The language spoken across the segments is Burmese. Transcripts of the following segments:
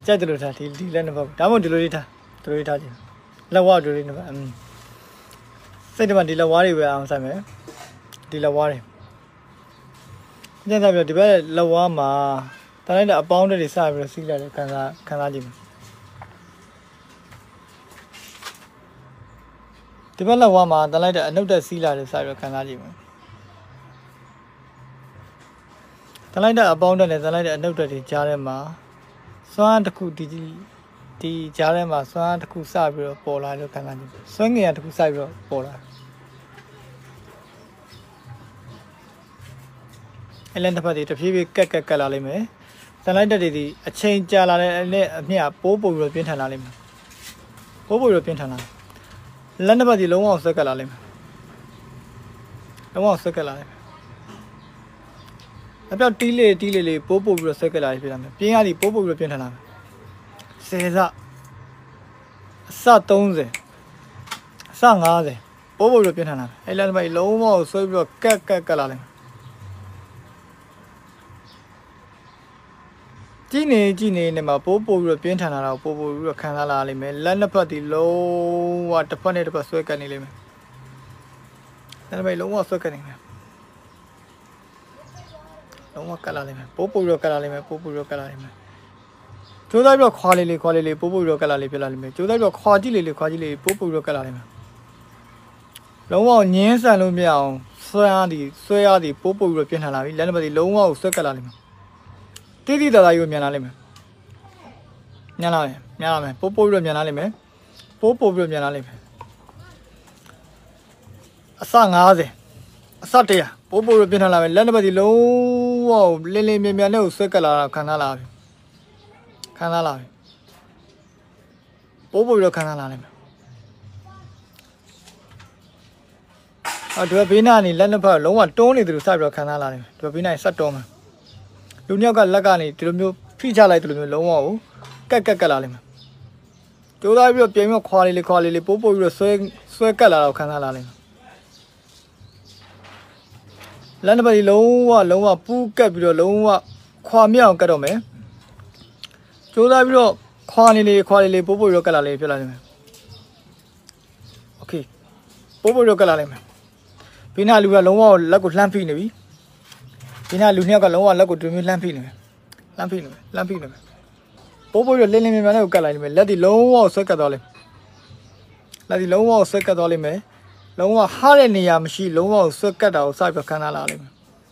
ကြိုက်တယ်လို့ထားဒီလက်နှစ်ဖက်ဒါမှမဟုတ်ဒီလိုလေးထားကြည့်လက်ဝါးဒီလိုလေးနှစ်ဖက်စိတ်တမဒီလက်ဝါးတွေပဲအောင်ဆိုင်မယ်ဒီလက်ဝါးတွေညံ့ပြဒီဘက်လက်ဝါးမှာတန်းလိုက်တဲ့အပေါင်းတွေစပြီးတော့စီးလိုက်တယ်ခံစားကြည့်မယ်ဒီဘက်လက်ဝါးမှာတန်းလိုက်တဲ့အနှုတ်တက်စီးလာတယ်စပြီးတော့ခံစားကြည့်မယ်တန်းလိုက်တဲ့အပေါင်းတက်နဲ့တန်းလိုက်တဲ့အနှုတ်တက်တွေကြားထဲမှာစွမ်းတစ်ခုဒီကြားထဲမှာစွမ်းတစ်ခုစပြီးတော့ပေါ်လာလို့ခံစားကြည့်စွမ်းငယ်တစ်ခုစပြီးတော့ပေါ်လာအဲ့လက်တစ်ဖက်တွေတဖြည်းဖြည်းကက်လာလိမ့်မယ်တန်လိုက်တက်တွေဒီအချိန်ကြာလာတဲ့အမြတ်ပိုးပြီးတော့ပြင်းထန်လာလိမ့်မယ်ပိုးပြီးတော့ပြင်းထန်လာလက်တစ်ဖက်ဒီလုံးဝဆက်ကက်လာလိမ့်မယ်လုံးဝဆက်ကက်လာလိမ့်မယ်အပြောက်တီးလေးပိုးပြီးတော့ဆက်ကက်လာဖြစ်လာမယ်ပြင်းရသည်ပိုးပြီးတော့ပြင်းထန်လာမယ်10စအစ30အစ50ပိုးပြီးတော့ပြင်းထန်လာမယ်အဲ့လက်တစ်ဖက်လုံးဝဆွဲပြီးတော့ကက်လာလိမ့်မယ်ကြည့်နေနဲ့မှာပိုးပြီးတော့ပြင်းထန်လာတော့ပိုးပြီးတော့ခံစားလာလိမ့်မယ်လက်နှစ်ဖက်ဒီလုံးဝတစ်ဖက်နဲ့တစ်ဖက်ဆွဲကပ်နေလိမ့်မယ်လက်တစ်ဖက်လုံးဝဆွဲကပ်နေမယ်လုံးဝကပ်လာလိမ့်မယ်ပိုးပြီးတော့ကပ်လာလိမ့်မယ်ကျိုးသားပြီးတော့ခွာလေးပိုးပြီးတော့ကပ်လာလေးဖြစ်လာလိမ့်မယ်ကျိုးသားပြီးတော့ခွာကြည့်လေးပိုးပြီးတော့ကပ်လာလိမ့်မယ်လုံးဝညင်းဆန်လို့မရအောင်ဆွဲရသည်ပိုးပြီးတော့ပြင်းထန်လာပြီလက်နှစ်ဖက်ဒီလုံးဝဆွဲကပ်လာလိမ့်မယ်တိတာယူမြန်လာလိမ့်မယ်မြန်လာမယ်ပိုးပြီးတော့မြန်လာလိမ့်မယ်အစ50အစ100ပိုးပြီးတော့ပြင်ထလာမယ်လက်နှစ်ဖက်ဒီလုံးဝလင်းမြန်နဲ့ကိုဆွဲကပ်လာတာခံစားလာပြီပိုးပြီးတော့ခံစားလာလိမ့်မယ်ဒီဘေးနားနေလက်နှစ်ဖက်လုံးဝတွန်းနေတယ်လို့စပြီးတော့ခံစားလာလိမ့်မယ်ဒီဘေးနားဆက်တွန်းမယ်လူနှစ်ယောက်ကလက်ကနေဒီလိုမျိုးဖိချလိုက်တယ်လို့မျိုးလုံးဝကိုကက်လာလိမ့်မယ်ကျိုးသားပြီးတော့ပြန်ပြီးခွာလေးပိုးပြီးတော့ဆွဲကက်လာတော့ခံစားလာလိမ့်မယ်လက်နှစ်ဖက်ဒီလုံးဝပူးကက်ပြီးတော့လုံးဝခွာမြောက်ကက်တော့မယ်ကျိုးသားပြီးတော့ခွာလေးပိုးပြီးတော့ကက်လာလေးဖြစ်လာလိမ့်မယ်โอเคပိုးပြီးတော့ကက်လာလိမ့်မယ်ဘေးနားလူကလုံးဝလက်ကိုလှမ်းဖိနေပြီဒီနေ့လူနှစ်ယောက်ကလုံးဝလက်ကိုတွင်မြလှမ်းဖိနေမယ်ပိုးပြီးတော့လင်းမြန်နဲ့ကိုကတ်လိုက်လိမ့်မယ်လက်ဒီလုံးဝဆွဲကတ်သွားလိမ့်မယ်လုံးဝဟားတဲ့နေရာမရှိလုံးဝဆွဲကတ်တာကိုစပြီးခံစားလာလိမ့်မယ်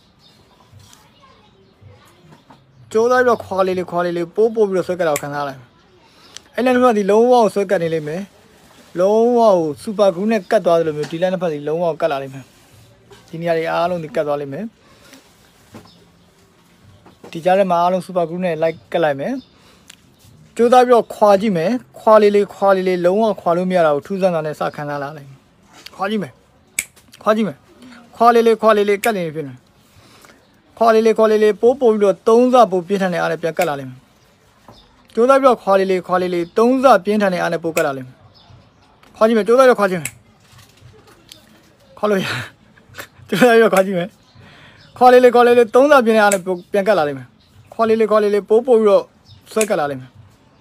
ကျိုးသားပြီးတော့ခွာလေးပိုးပြီးတော့ဆွဲကတ်တာကိုခံစားလိုက်မယ်အဲ့လက်နှစ်ဖက်ဒီလုံးဝဆွဲကတ်နေလိမ့်မယ်လုံးဝစူပါဂရူးနဲ့ကတ်သွားတယ်လို့မျိုးဒီလက်နှစ်ဖက်ဒီလုံးဝကတ်လာလိမ့်မယ်ဒီနေရာတွေအားလုံးဒီကတ်သွားလိမ့်မယ်ဒီကြားထဲမှာအားလုံးစူပါဂရူးနဲ့လိုက်ကတ်လိုက်မယ်ကျိုးသားပြီးတော့ခွာကြည့်မယ်ခွာလေးလုံးဝခွာလို့မရတာကိုထူးဆန်းတာနဲ့စခံစားလာလိုက်ခွာကြည့်မယ်ခွာလေးကတ်နေဖြစ်နေခွာလေးပိုးပြီးတော့3စပိုးပြင်းထန်တဲ့အားနဲ့ပြန်ကတ်လာလိမ့်မယ်ကျိုးသားပြီးတော့ခွာလေး3စပြင်းထန်တဲ့အားနဲ့ပိုးကတ်လာလိမ့်မယ်ခွာကြည့်မယ်ကျိုးသားပြီးတော့ခွာကြည့်မယ်ခွာလို့ရကျိုးသားပြီးတော့ခွာကြည့်မယ်ခွာလေး3စပြင်းတဲ့အားနဲ့ပြန်ကတ်လာလိမ့်မယ်ခွာလေးပိုးပြီးတော့ဆွဲကတ်လာလိမ့်မယ်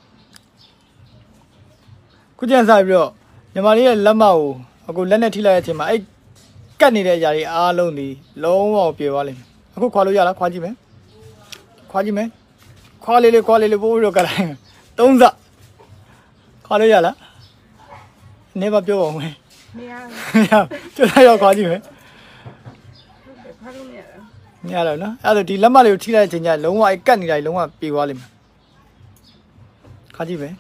ခုကျန်စားပြီးတော့ညီမလေးရဲ့လက်မကိုအခုလက်နဲ့ထိလိုက်တဲ့အချိန်မှာအဲ့ကတ်နေတဲ့အရာတွေအားလုံးဒီလုံးဝပြေသွားလိမ့်မယ်အခုခွာလို့ရလားခွာကြည့်မယ်ခွာလေးပိုးပြီးတော့ကတ်လိုက်မယ်3စခွာလို့ရလားနေပါပြောပါဦးမယ်မရကျတော့ရောက်ခွာကြည့်မယ်မရတော့နော်အဲ့ဒါဒီလက်မလေးကိုထိလိုက်တဲ့အချိန်ကျလုံးဝအဲ့ကတ်နေတာလုံးဝပြေသွားလိမ့်မယ်ခွာကြည့်မယ်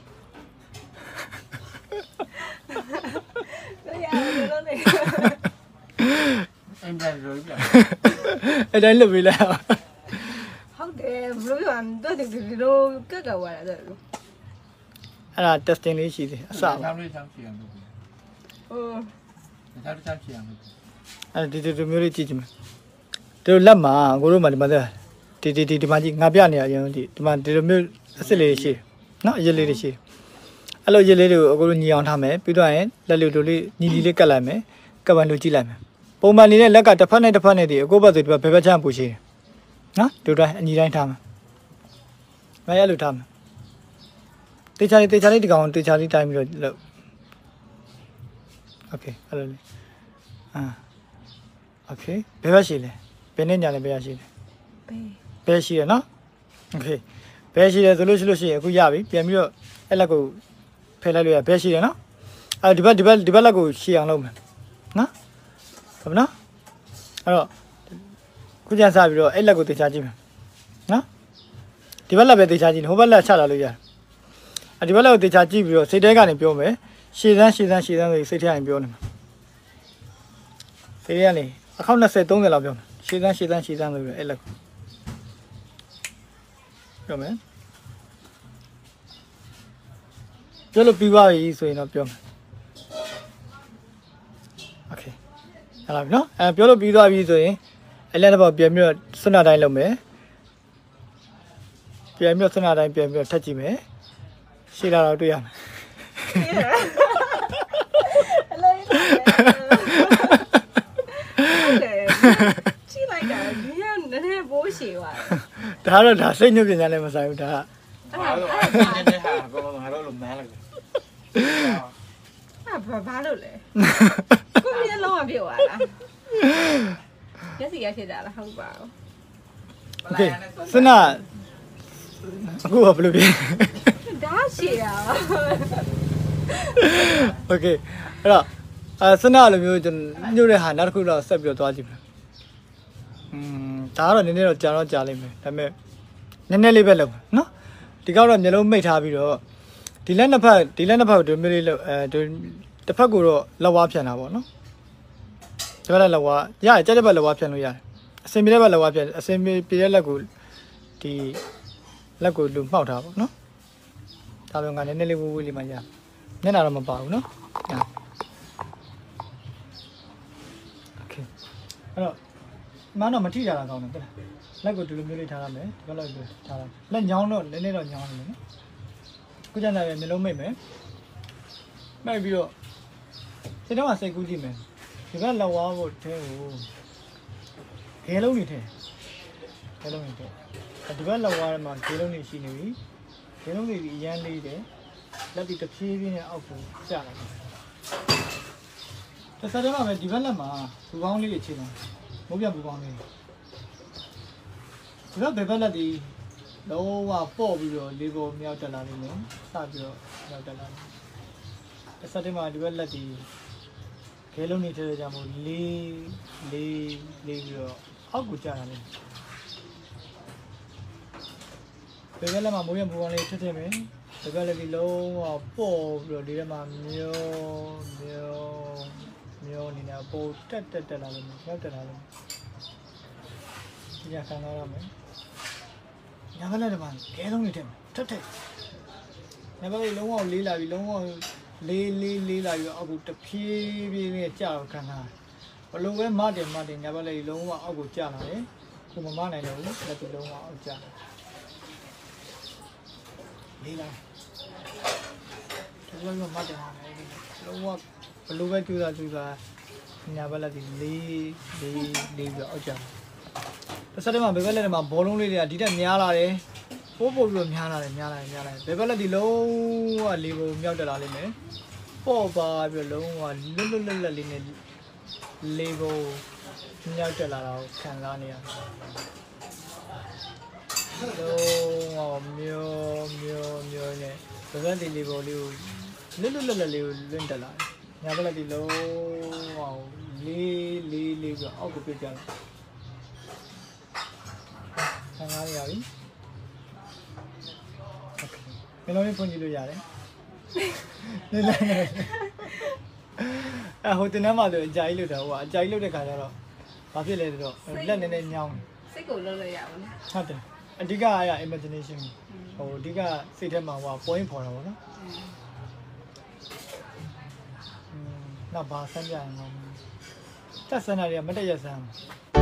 အဲ့တိုင်းလုပ်ပြီးလိုက်ဟုတ်တယ်ဘလို့ပြောတော့ဒီလိုကက်ကဝါလာတယ်အဲ့ဒါ testing လေးရှိသေးအစပါချောင်းလေးချောင်းချီအောင်လုပ်ပြီဟိုချောင်းချီအောင်လုပ်ပြီအဲ့ဒီမျိုးလေးကြည့်ကြည့်မယ်ဒီလိုလက်မှာကိုတို့မှဒီမှာဒီမှာကြည့်ငါပြနေရရင်ဒီမှာဒီလိုမျိုးအစ်စ်လေးရှိနော်အရစ်လေးတွေရှိအဲ့လိုရစ်လေးတွေကိုအကိုတို့ညီအောင်ထားမယ်ပြီးတော့ရင်လက်လေးတို့လေးညီလေးကတ်လိုက်မယ်ကပ်ပန်လို့ကြည့်လိုက်မယ်ပုံမှန်နေတဲ့လက်ကတစ်ဖက်နဲ့ဒီအကိုဘက်ဆိုဒီဘက်ဘယ်ဘက်ချမ်းပူရှိတယ်နော်ဒီတိုင်းအညီတိုင်းထားမယ်မရလို့ထားမယ်တေချာလေးဒီကောင်တေချာလေးတိုင်းပြီးတော့လို့โอเคအဲ့လိုလေโอเคဘယ်ဘက်ရှိလဲဘယ်နဲ့ညာလဲဘယ်ရရှိလဲဘယ်ရှိရနော်โอเคဘယ်ရှိလဲဆိုလို့ရှိရင်အခုရပြီပြန်ပြီးတော့အဲ့လက်ကိုဖယ်လိုက်လို့ရဘယ်ရှိတယ်နော်ဒီဘက်လက်ကိုရှည်အောင်လုပ်မယ်နော်ဟုတ်ပြီနော်အဲ့တော့ခုကျန်စားပြီးတော့အဲ့လက်ကိုတေချာကြည့်မယ်နော်ဒီဘက်လက်ပဲတေချာကြည့်ဟိုဘက်လက်ချလာလို့ရတယ်ဒီဘက်လက်ကိုတေချာကြည့်ပြီးတော့စိတ်ထဲကနေပြောမယ်ရှည်စမ်းဆိုစိတ်ထဲကနေပြောနေမှာစိတ်ထဲကနေအခေါက်20 30လောက်ပြောမယ်ရှည်စမ်းဆိုပြီးတော့အဲ့လက်ကိုပြောမယ်ပြောလို့ပြီးပါပြီဆိုရင်တော့ပြောမယ်โอเคဟလာပြီနော်ပြောလို့ပြီးသွားပြီဆိုရင်အဲ့လက်တစ်ပေါက်ပြန်ပြီးတော့စွနတိုင်းလုပ်မယ်ပြန်ပြီးတော့စွနတိုင်းပြန်ပြီးတော့ထပ်ကြည့်မယ်ရှည်လာတော့တွေ့ရမယ်ကြည့်လိုက်တာဒီကနည်းနည်းဘိုးရှည်သွားတယ်ဒါစိတ်ညစ်ပညာလည်းမဆိုင်ဘူးဒါကဘာလို့အဲ့ဟာကောလုံးငါတို့လိုမန်းလိုက်ဘာလို့လဲကိုမျက်လုံးကပြုတ်သွားလားမျက်စိရဖြစ်တာလားဟုတ်ပါဘူးโอเคစနအခုဘယ်လိုဖြစ်ဒါရှည်တာโอเคအဲ့တော့စနလိုမျိုးကျွန်တော်ညို့တဲ့ဟာနောက်တစ်ခုတော့ဆက်ပြီးတော့သွားကြည့်မယ်ဒါကတော့နည်းနည်းတော့ကြာလိမ့်မယ်ဒါပေမဲ့နည်းနည်းလေးပဲလုပ်ပါနော်ဒီကောက်တော့မျိုးလုံးမိတ်ထားပြီးတော့ဒီလက်နှစ်ဖက်ကိုဒီမျိုးလေးလုပ်တစ်ဖက်ကိုတော့လက်ဝါးဖြန်တာပေါ့နော်ဒီဘက်လက်ဝါးရတယ်ကြက်တဲ့ဘက်လက်ဝါးဖြန်လို့ရတယ်အစင်ပြေတဲ့ဘက်လက်ဝါးဖြန်အစင်ပြေတဲ့လက်ကိုဒီလက်ကိုလူမှောက်ထားပေါ့နော်ဒါပေမဲ့ငါနည်းနည်းလေးဝေးလေးမှရမျက်နှာတော့မပါဘူးနော်โอเคအဲ့တော့မန်းတော့မထိရတာကောင်းတယ်တဲ့လက်ကိုဒီလိုမျိုးလေးထားရမယ်ဒီဘက်လက်ကိုထားလိုက်လက်ညောင်းတော့နည်းနည်းတော့ညောင်းနေမယ်နော်ခုကျန်တယ်မျိုးလုံးမိတ်မယ်မိတ်ပြီးတော့စိတ်ထဲမှာစိတ်ကူးကြည့်မယ်ဒီဘက်လက်ဝါးကိုထဲကိုခဲလုံးနေထဲဒီဘက်လက်ဝါးမှာခဲလုံးနေရှိနေပြီခဲလုံးတွေအရန်လေးတယ်လက်ဒီတစ်ဖြည်းဖြည်းနဲ့အောက်ကိုကျလာတယ်တစ်ဆက်တည်းမှာပဲဒီဘက်လက်မှာဘူပေါင်းလေးတွေချိန်တယ်မုတ်ပြဘူပေါင်းလေးဒီတော့ဘယ်ဘက်လက်ဒီလုံးဝပေါ့ပြီးတော့လေးပေါ်မြောက်တက်လာနေတယ်စပြီးတော့မြောက်တက်လာတယ်တစ်ဆက်တည်းမှာဒီဘက်လက်ဒီခဲလုံးနေထဲကြမှာလေးပြီးတော့အောက်ကိုကျလာတယ်ဘယ်ဘက်လက်မှာမိုးရဘူပေါင်းလေးထည့်မယ်ဒီဘက်လက်ဒီလုံးဝပေါ့ပြီးတော့ဒီထဲမှာမျောနေနေပိုတက်လာလို့မြောက်တက်လာလို့ဒီကခံရမယ်ညဘက်လက်မှာခဲလုံးနေတယ်ထက်ညဘက်လက်လုံးဝလေးလာပြီးလုံးဝလေးလာပြီးအောက်ကိုတဖြည်းဖြည်းနဲ့ကြာတော့ခံတာဘလို့ပဲမတင်ညဘက်လက်လုံးဝအောက်ကိုကြာလာတယ်ကိုမမနိုင်တော့ဘူးလက်ဒီလုံးဝအောက်ကြာလေးလာဒီလိုမျိုးမတင်ပါနဲ့လုံးဝဘလို့ပဲကြိုးစားညဘက်လက်ဒီလေးပြီးအောက်ကြာတစ်ဆက်တည်းမှာဘယ်ဘက်လက်ထဲမှာဘောလုံးလေးတွေကဒီတက်များလာတယ်ပို့ပြီးတော့များလာတယ်ဘယ်ဘက်လက်ဒီလုံးဝလေးပုံမြောက်တက်လာလိမ့်မယ်ပေါ့ပါပြီးတော့လုံးဝလွတ်လေးနဲ့လေးပုံမြောက်တက်လာတာကိုခံစားနေရတယ်လုံးဝမျောနဲ့ဘယ်ဘက်ဒီလေးပုံလေးကိုလွတ်လေးကိုလွင့်တက်လာတယ်ညဘက်လက်ဒီလုံးဝလေးပြီးတော့အောက်ကိုပြစ်ကြတယ်ဆန်းကားရပြီโอเคမင်းတို့ဖွင့်ကြည့်လို့ရတယ်နေလိုက်ဟိုတင်ထဲမှာဆိုအကြိုက်လို့တာဟိုအကြိုက်လို့တဲ့ခါကျတော့ဘာဖြစ်လဲဆိုတော့လက်နည်းနည်းညောင်းစိတ်ကိုလုံးလို့ရပါဘူးဟုတ်တယ်အဓိကအားရ imagination ဟိုအဓိကစိတ်ထဲမှာဟို point ပေါ်တာပေါ့နော်နောက်ဘာဆန်းပြရင်ကောင်းတက်ဆန်းတာတွေကမတက်ရဆန်း